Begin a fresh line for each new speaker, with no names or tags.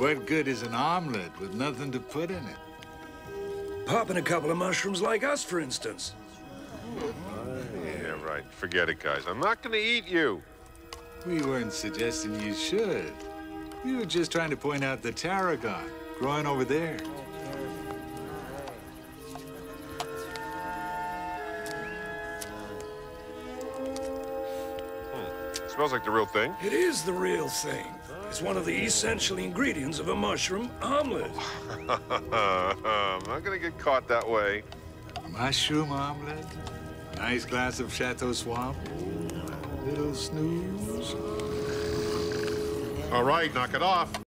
What good is an omelet with nothing to put in it?
Popping a couple of mushrooms like us, for instance.
Yeah, right. Forget it, guys. I'm not gonna eat you.
We weren't suggesting you should. We were just trying to point out the tarragon growing over there.
Smells like the real thing.
It is the real thing. It's one of the essential ingredients of a mushroom omelet.
I'm not gonna get caught that way.
Mushroom omelet, nice glass of Chateau Swamp, little snooze.
All right, knock it off.